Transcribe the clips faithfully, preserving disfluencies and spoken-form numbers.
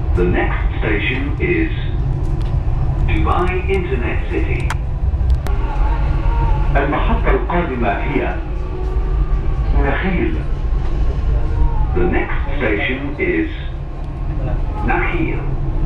The next station is Dubai Internet City. المحطة القادمة هي نخيل. The next station is Nakhil.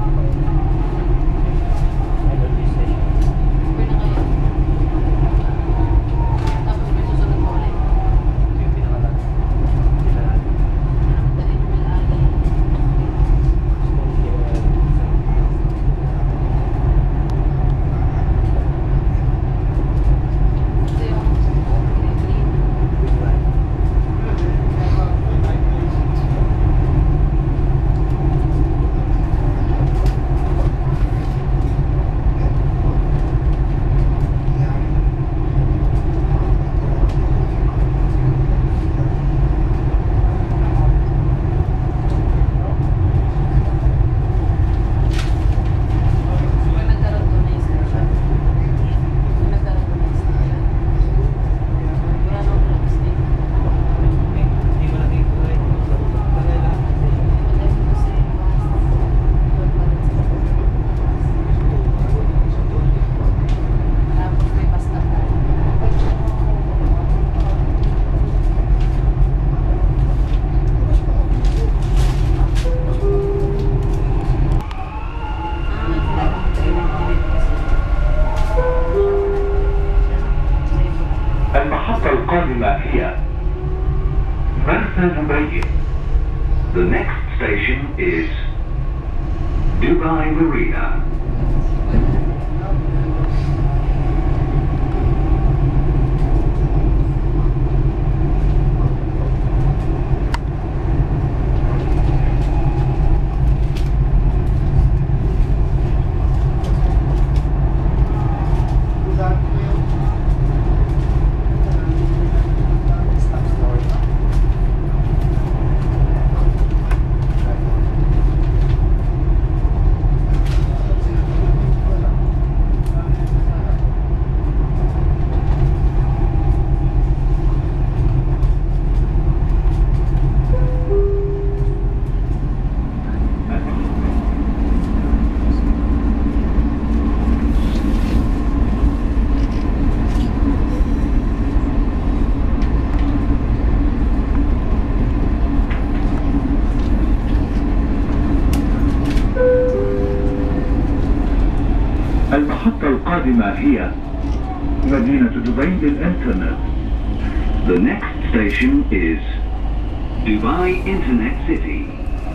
المحطة القادمة هي مرسى دبي. The next station is Dubai Marina. المحطة القادمة هي مدينة دبي للإنترنت. The next station is Dubai Internet City.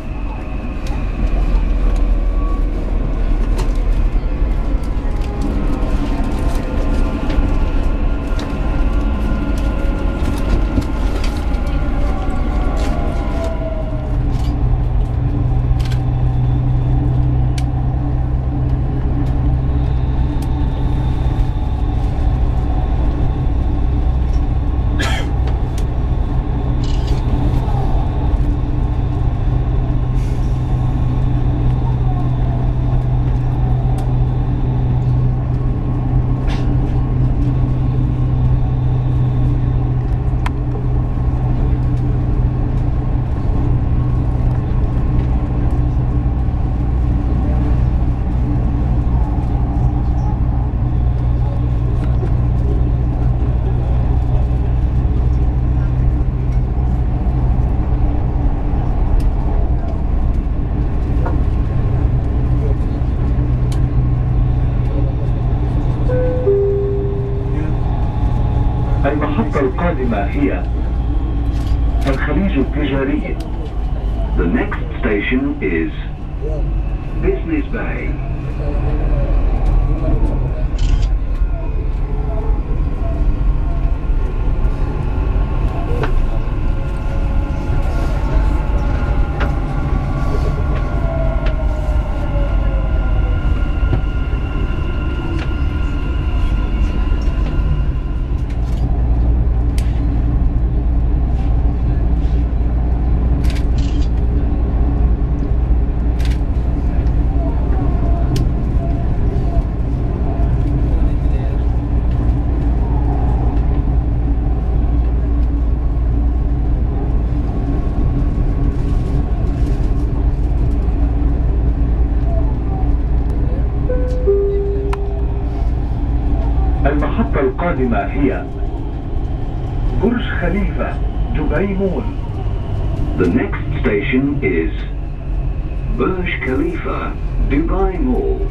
المحطة القادمة هي الخليج التجاري. The next station is Business Bay. القادمة هي برج خليفة دبي مول. The next station is Burj Khalifa, Dubai Mall.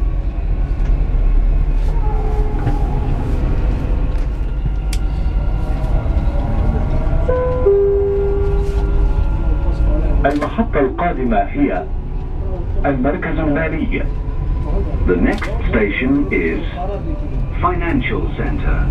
المحطة القادمة هي المركز المالي. The next station is Financial Center.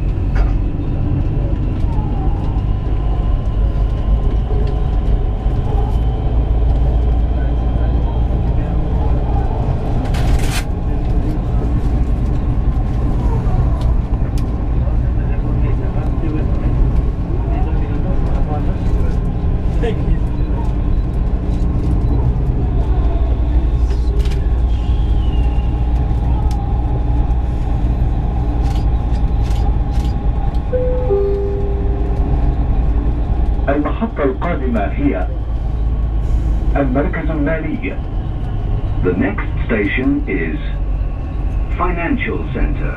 المحطة القادمة هي المركز المالي. The next station is Financial Center.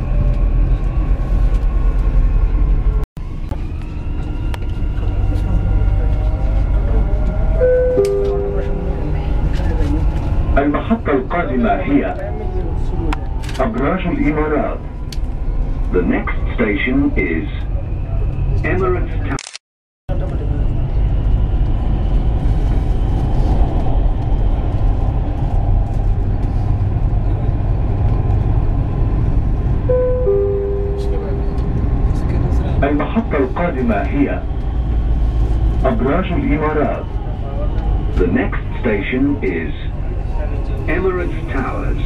المحطة القادمة هي أبراج الإمارات. The next station is Emirates Tower. المحطة القادمة هي أبراج الإمارات. The next station is Emirates Towers.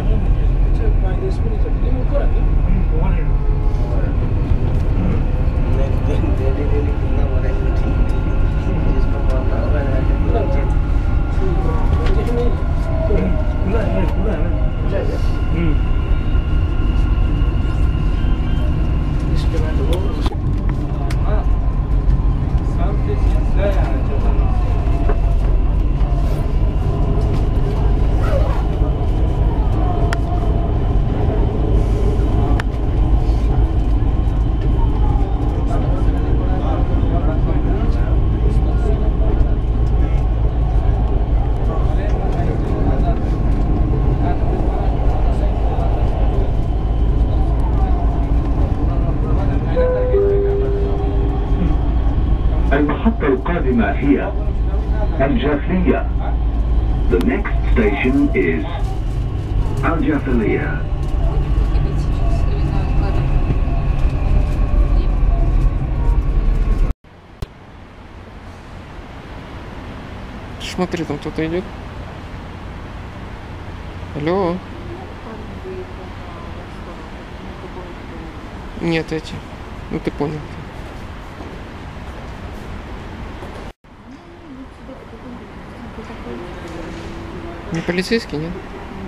المحطة القادمة هي الجافلية. The next station is Al Jafaliya. Смотри, там кто-то идет. Алло. Нет, эти. Ну ты понял. Не полицейский, нет?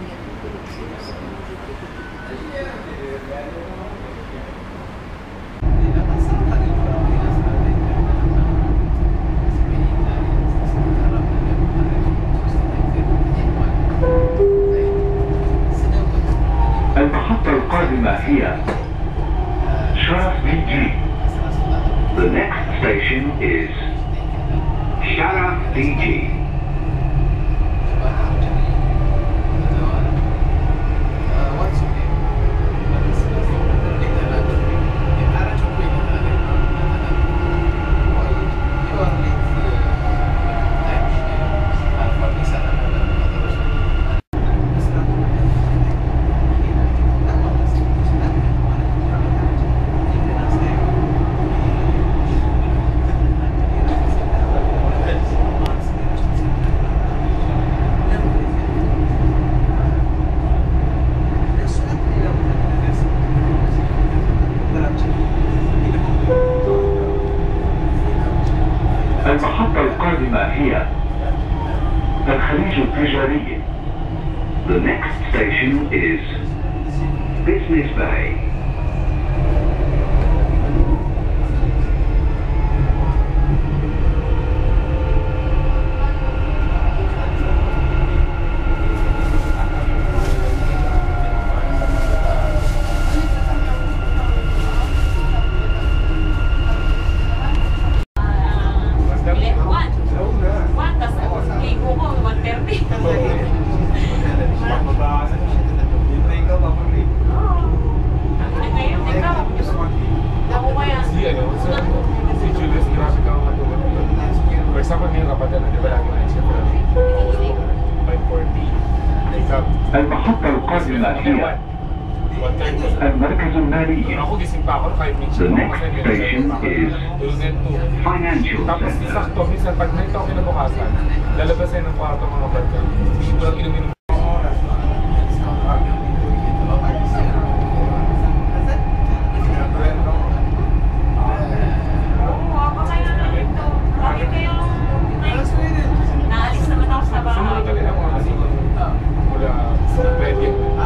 المحطة القادمة هي شرف دي جي. The next station is Sharaf D G. المحطة القادمة هي الخليج التجاري. The next station is Business Bay. المحطة القادمة هي المركز المالي. The next station is Financial Tapos Center. sakto, minsan pag nito ako kinabukasan, lalabasin ng kwarto mga barkada. Walang inumin ng oras. Naalis naman ako sa bahay. Sumunod ulit ako kasi mula sa pwede.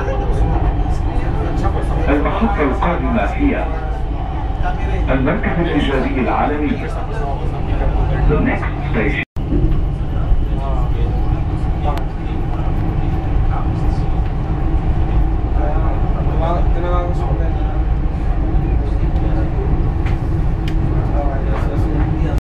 المحطة القادمة هي المركز التجاري العالمي. The next station